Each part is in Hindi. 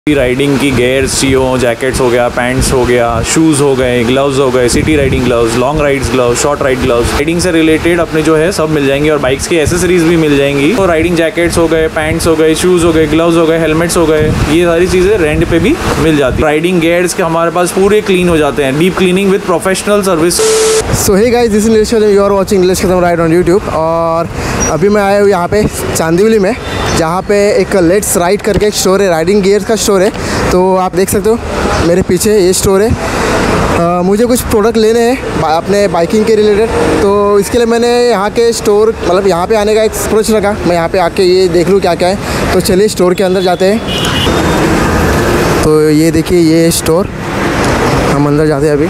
राइडिंग की गेयर्स चाहिए, जैकेट्स हो गया, पैंट्स हो गया, शूज़ हो गए, ग्लव्स हो गए, city riding gloves, long rides gloves, short ride gloves, riding से रिलेटेड अपने जो है सब मिल जाएंगे और बाइक्स की एसेसरीज भी मिल जाएंगी। तो राइडिंग जैकेट्स हो गए, पैंट्स हो गए, शूज़ हो गए, ग्लव्स हो गए, हेलमेट्स हो गए, ये सारी चीज़ें रेंट पे भी मिल जाती है। राइडिंग गेयर्स के हमारे पास पूरे क्लीन हो जाते हैं, deep cleaning with professional service. So hey guys, this is Nilesh, you are watching Nilesh Kadam ride on YouTube. और अभी मैं आया हूँ यहाँ पे चांदीवली में, जहाँ पे एक लेट्स राइड करके एक स्टोर है, राइडिंग गियर्स का स्टोर है। तो आप देख सकते हो मेरे पीछे ये स्टोर है। मुझे कुछ प्रोडक्ट लेने हैं अपने बाइकिंग के रिलेटेड, तो इसके लिए मैंने यहाँ के स्टोर मतलब यहाँ पे आने का एक अप्रोच रखा। मैं यहाँ पे आके ये देख लूँ क्या क्या है। तो चलिए स्टोर के अंदर जाते हैं। तो ये देखिए ये स्टोर, हम अंदर जाते हैं अभी।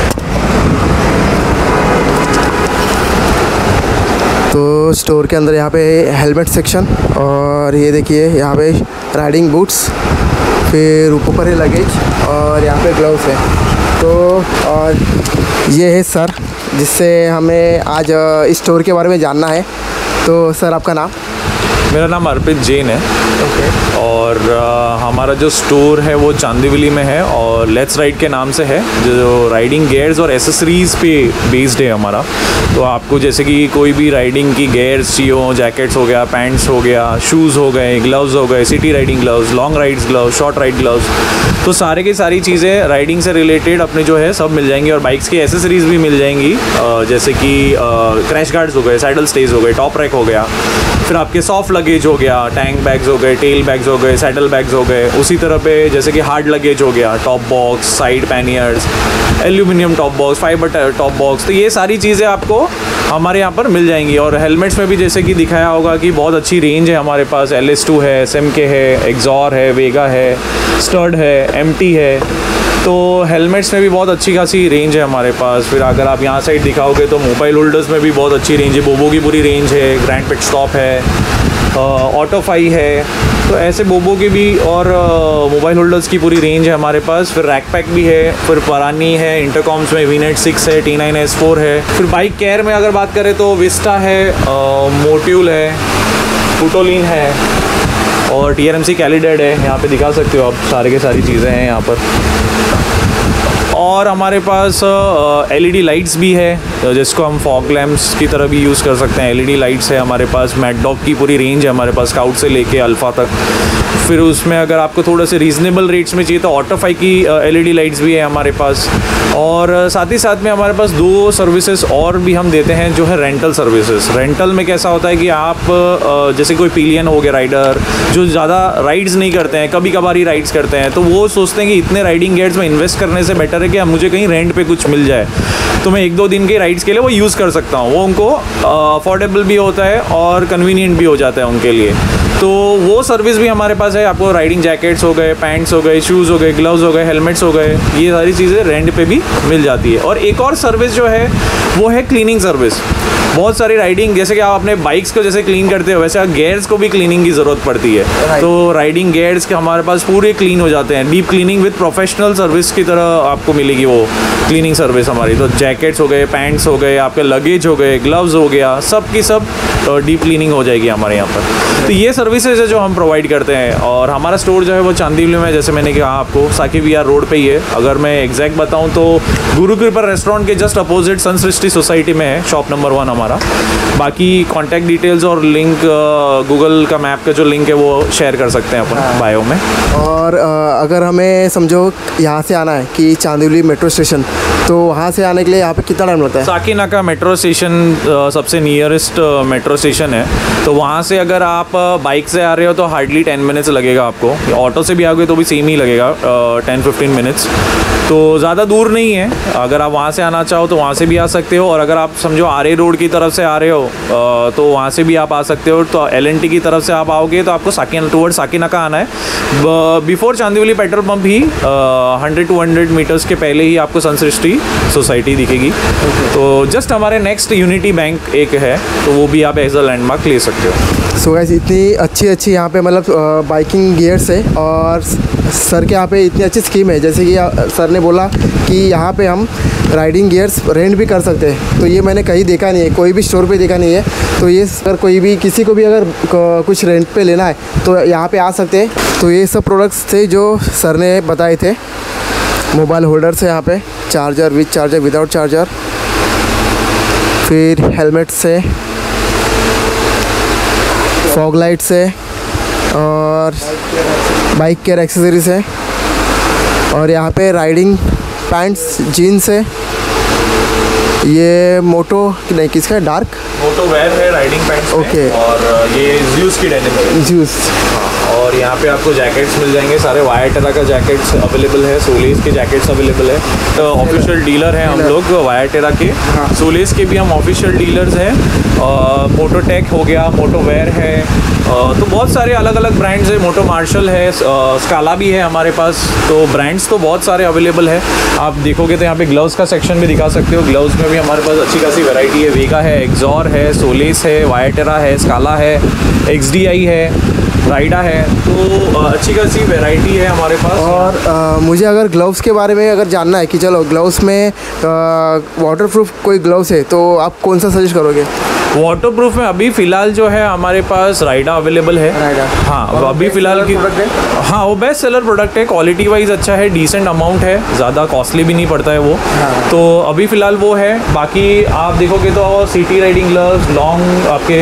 तो स्टोर के अंदर यहाँ पे हेलमेट सेक्शन, और ये देखिए यहाँ पे राइडिंग बूट्स, फिर ऊपर है लगेज, और यहाँ पे ग्लव्स है। तो और ये है सर, जिससे हमें आज इस स्टोर के बारे में जानना है। तो सर आपका नाम? मेरा नाम अर्पित जैन है। और हमारा जो स्टोर है वो चांदीवली में है और लेट्स राइड के नाम से है, जो राइडिंग गेयर्स और एसेसरीज़ पे बेस्ड है हमारा। तो आपको जैसे कि कोई भी राइडिंग की गेयर्स चाहिए, जैकेट्स हो गया, पैंट्स हो गया, शूज़ हो गए, ग्लव्स हो गए, city riding gloves, long rides gloves, short ride gloves, तो सारे की सारी चीज़ें राइडिंग से रिलेटेड अपने जो है सब मिल जाएंगी। और बाइक्स की एसेसरीज़ भी मिल जाएंगी, जैसे कि क्रैश गार्ड्स हो गए, सैडल स्टेज हो गए, टॉप रैक हो गया, फिर आपके सॉफ्ट लगेज हो गया, टैंक बैग्स हो गए, टेल बैग्स हो गए, सैडल बैग्स हो गए। उसी तरह पे जैसे कि हार्ड लगेज हो गया, top box, side panniers, aluminium top box, fibre top box, तो ये सारी चीज़ें आपको हमारे यहाँ पर मिल जाएंगी। और हेलमेट्स में भी जैसे कि दिखाया होगा कि बहुत अच्छी रेंज है हमारे पास। LS2 है, SMK है, एक्सॉर है, वेगा है, स्टड है, MT है। तो हेलमेट्स में भी बहुत अच्छी खासी रेंज है हमारे पास। फिर अगर आप यहाँ साइड दिखाओगे तो मोबाइल होल्डर्स में भी बहुत अच्छी रेंज है। बोबो की पूरी रेंज है, ग्रैंड पिट स्टॉप है, ऑटोफाई है, तो ऐसे बोबो की भी और मोबाइल होल्डर्स की पूरी रेंज है हमारे पास। फिर रैक पैक भी है, फिर परानी है, इंटरकॉम्स में VNet 6 है, T9S4 है। फिर बाइक केयर में अगर बात करें तो विस्टा है, मोट्यूल है, फुटोलिन है, और TRMC कैलिडेड है। यहाँ पे दिखा सकते हो आप, सारे के सारी चीज़ें हैं यहाँ पर। और हमारे पास LED लाइट्स भी है, जिसको हम फॉग लैम्प्स की तरह भी यूज़ कर सकते हैं। LED लाइट्स है हमारे पास, मैड डॉग की पूरी रेंज है हमारे पास, स्काउट से लेके अल्फ़ा तक। फिर उसमें अगर आपको थोड़े से रीज़नेबल रेट्स में चाहिए तो ऑटोफाई की LED लाइट्स भी है हमारे पास। और साथ ही साथ में हमारे पास 2 सर्विसेज और भी हम देते हैं, जो है रेंटल सर्विसेज। रेंटल में कैसा होता है कि आप जैसे कोई पिलियन हो गया राइडर, जो ज़्यादा राइड्स नहीं करते हैं, कभी कभार ही राइड्स करते हैं, तो वो सोचते हैं कि इतने राइडिंग गेयर्स में इन्वेस्ट करने से बेटर है कि मुझे कहीं रेंट पे कुछ मिल जाए, तो मैं 1-2 दिन के राइड्स के लिए वो यूज़ कर सकता हूँ। वो उनको अफोर्डेबल भी होता है और कन्वीनियंट भी हो जाता है उनके लिए। तो वो सर्विस भी हमारे पास है। आपको राइडिंग जैकेट्स हो गए, पैंट्स हो गए, शूज़ हो गए, ग्लव्स हो गए, हेलमेट्स हो गए, ये सारी चीज़ें रेंट पे भी मिल जाती है। और एक और सर्विस जो है वो है क्लीनिंग सर्विस। बहुत सारी राइडिंग, जैसे कि आप अपने बाइक्स को जैसे क्लीन करते हो, वैसे आप गेयर्स को भी क्लीनिंग की ज़रूरत पड़ती है। तो राइडिंग गेयर्स के हमारे पास पूरे क्लीन हो जाते हैं, deep cleaning with professional service की तरह आपको मिलेगी वो क्लीनिंग सर्विस हमारी। तो जैकेट्स हो गए, पैंट्स हो गए, आपके लगेज हो गए, ग्लव्स हो गया, सब की सब डीप क्लीनिंग हो जाएगी हमारे यहाँ पर। तो ये सर्विसेज है जो हम प्रोवाइड करते हैं। और हमारा स्टोर जो है वो चांदीवली में, जैसे मैंने कहा आपको, साकिब विहार रोड पे ही है। अगर मैं एग्जैक्ट बताऊं तो गुरु कृपा रेस्टोरेंट के जस्ट अपोजिट संसृष्टि सोसाइटी में है, शॉप नंबर 1 हमारा। बाकी कॉन्टैक्ट डिटेल्स और लिंक, गूगल का मैप का जो लिंक है वो शेयर कर सकते हैं अपन बायो में। और अगर हमें समझो यहाँ से आना है कि चांदीवली मेट्रो स्टेशन, तो वहाँ से आने के लिए यहाँ पे कितना टाइम लगता है? साकीनाका मेट्रो स्टेशन सबसे नियरेस्ट मेट्रो स्टेशन है। तो वहाँ से अगर आप बाइक से आ रहे हो तो हार्डली 10 मिनट्स लगेगा आपको। ऑटो से भी आओगे तो भी सेम ही लगेगा, 10-15 मिनट्स। तो ज़्यादा दूर नहीं है। अगर आप वहाँ से आना चाहो तो वहाँ से भी आ सकते हो, और अगर आप समझो आरे रोड की तरफ से आ रहे हो तो वहाँ से भी आप आ सकते हो। तो LNT की तरफ से आप आओगे तो आपको टुवर्ड साकीनाका आना है। बिफोर चांदीवली पेट्रोल पंप ही 100-200 मीटर्स के पहले ही आपको संसृष्टि पूरी सोसाइटी दिखेगी। तो जस्ट हमारे नेक्स्ट यूनिटी बैंक एक है, तो वो भी आप एज अ लैंडमार्क ले सकते हो। सो गाइस, इतनी अच्छी यहाँ पे मतलब बाइकिंग गियर्स है, और सर के यहाँ पे इतनी अच्छी स्कीम है, जैसे कि सर ने बोला कि यहाँ पे हम राइडिंग गियर्स रेंट भी कर सकते हैं। तो ये मैंने कहीं देखा नहीं है, कोई भी स्टोर पे देखा नहीं है। तो ये अगर कोई भी किसी को भी अगर कुछ रेंट पे लेना है तो यहाँ पे आ सकते हैं। तो ये सब प्रोडक्ट्स थे जो सर ने बताए थे। मोबाइल होल्डर्स है यहाँ पे, charger, with charger, without charger, फिर हेलमेट्स है, फॉग लाइट्स है, और बाइक केयर एक्सेसरीज है, और यहाँ पे राइडिंग पैंट्स, जीन्स है। ये मोटो नहीं, किसका है? डार्क मोटो वेयर है राइडिंग पैंट्स। ओके। और ये ज़्यूस की डेनिम है। ज़्यूस। और यहाँ पे आपको जैकेट्स मिल जाएंगे सारे। वायाटेरा का जैकेट्स अवेलेबल है, सोलेस के जैकेट्स अवेलेबल है। तो ऑफिशियल डीलर हैं हम लोग वायाटेरा के। सोलेस के भी हम ऑफिशियल डीलर्स हैं। मोटोटेक हो गया, मोटो वेयर है, तो बहुत सारे अलग अलग ब्रांड्स है। मोटो मार्शल है, स्काला भी है हमारे पास। तो ब्रांड्स तो बहुत सारे अवेलेबल है। आप देखोगे तो यहाँ पे ग्लव्स का सेक्शन भी दिखा सकते हो। ग्लव्स में भी हमारे पास अच्छी खासी वैरायटी है। वेगा है, एक्सॉर है, सोलेस है, वायाटेरा है, स्काला है, XDI है, राइडा है। तो अच्छी खासी वैरायटी है हमारे पास। और मुझे अगर ग्लव्स के बारे में अगर जानना है कि चलो ग्लव्स में वाटरप्रूफ कोई ग्लव्स है, तो आप कौन सा सजेस्ट करोगे? वाटरप्रूफ में अभी फ़िलहाल जो है हमारे पास राइडा अवेलेबल है। राइडा, हाँ, अभी फ़िलहाल की, हाँ, वो बेस्ट सेलर प्रोडक्ट है। क्वालिटी वाइज अच्छा है, डिसेंट अमाउंट है, ज़्यादा कॉस्टली भी नहीं पड़ता है वो। तो अभी फ़िलहाल वो है। बाकी आप देखोगे तो सिटी राइडिंग ग्लव्स, लॉन्ग आपके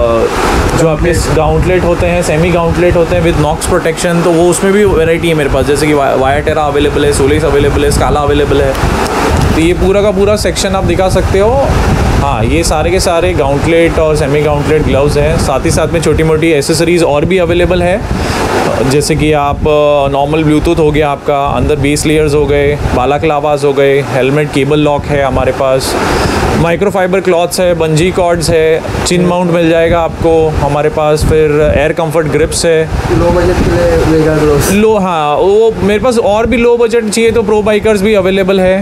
जो आपके गाउंटलेट होते हैं, सेमी गाउंटलेट होते हैं विद नॉक्स प्रोटेक्शन, तो वो उसमें भी वैरायटी है मेरे पास। जैसे कि वायाटेरा अवेलेबल है, सोलेस अवेलेबल है, स्काला अवेलेबल है। तो ये पूरा का पूरा सेक्शन आप दिखा सकते हो। हाँ, ये सारे के सारे गाउंटलेट और सेमी गाउंटलेट ग्लव्स हैं। साथ ही साथ में छोटी मोटी एसेसरीज़ और भी अवेलेबल है, जैसे कि आप नॉर्मल ब्लूटूथ हो गया आपका, अंदर बेस लेयर्स हो गए, बालाक्लावास हो गए, हेलमेट केबल लॉक है हमारे पास, माइक्रोफाइबर क्लॉथ्स है, बंजी कॉर्ड्स है, चिन माउंट मिल जाएगा आपको हमारे पास। फिर एयर कंफर्ट ग्रिप्स है। लो बजट के लिए वेगा ग्लव्स। हाँ, वो मेरे पास और भी लो बजट चाहिए तो प्रो बाइकर्स भी अवेलेबल है।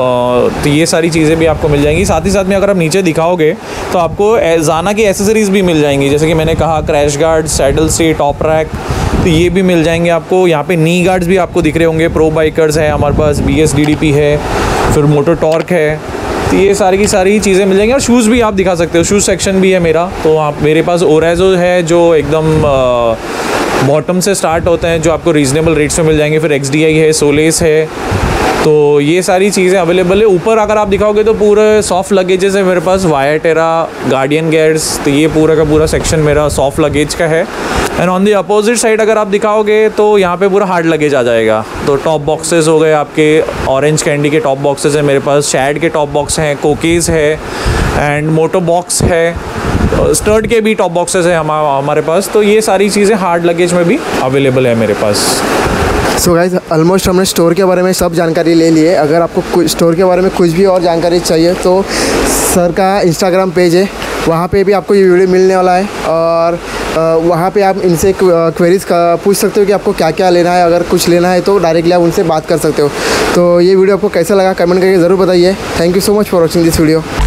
तो ये सारी चीज़ें भी आपको मिल जाएंगी। साथ ही साथ में अगर आप नीचे दिखाओगे तो आपको ज़ाना की एसेसरीज़ भी मिल जाएंगी, जैसे कि मैंने कहा crash guard, saddle stay, top rack, तो ये भी मिल जाएंगे आपको। यहाँ पे नी गार्ड्स भी आपको दिख रहे होंगे। प्रो बाइकर्स है हमारे पास, BSDDP है, फिर मोटो टॉर्क है। तो ये सारी की सारी चीज़ें मिल जाएंगी। और शूज़ भी आप दिखा सकते हो, शूज़ सेक्शन भी है मेरा। तो आप मेरे पास ओरेजो है जो एकदम बॉटम से स्टार्ट होते हैं, जो आपको रीज़नेबल रेट्स में मिल जाएंगे। फिर XDI है, सोलेस है। तो ये सारी चीज़ें अवेलेबल है। ऊपर अगर आप दिखाओगे तो पूरे सॉफ्ट लगेजेस है मेरे पास, वायाटेरा, गार्डियन गेयर्स। तो ये पूरा का पूरा सेक्शन मेरा सॉफ्ट लगेज का है। And on the opposite side अगर आप दिखाओगे तो यहाँ पे पूरा हार्ड लगेज आ जाएगा। तो टॉप बॉक्सेस हो गए आपके, ऑरेंज कैंडी के टॉप बॉक्सेस हैं मेरे पास, शैड के टॉप बॉक्स हैं, कोकीज़ है, एंड मोटो बॉक्स है, स्टर्ट के भी टॉप बॉक्सेस हैं हमारे पास। तो ये सारी चीज़ें हार्ड लगेज में भी अवेलेबल है मेरे पास। सो गाइस, ऑलमोस्ट हमने स्टोर के बारे में सब जानकारी ले ली है। अगर आपको स्टोर के बारे में कुछ भी और जानकारी चाहिए तो सर का इंस्टाग्राम पेज है, वहाँ पे भी आपको ये वीडियो मिलने वाला है। और वहाँ पे आप इनसे क्वेरीज पूछ सकते हो कि आपको क्या क्या लेना है। अगर कुछ लेना है तो डायरेक्टली आप उनसे बात कर सकते हो। तो ये वीडियो आपको कैसा लगा कमेंट करके ज़रूर बताइए। Thank you so much for watching this video.